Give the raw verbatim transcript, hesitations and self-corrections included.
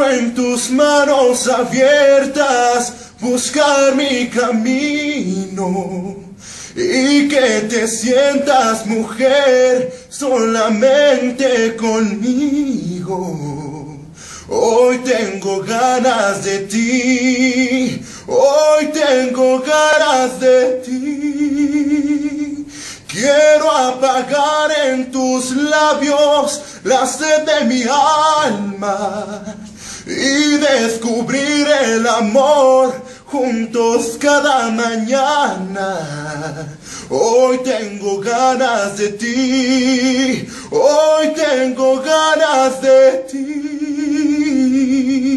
en tus manos abiertas buscar mi camino y que te sientas mujer solamente conmigo. Hoy tengo ganas de ti, hoy tengo ganas de ti. Quiero apagar en tus labios la sed de mi alma y descubrir el amor juntos cada mañana. Hoy tengo ganas de ti, hoy tengo ganas de ti.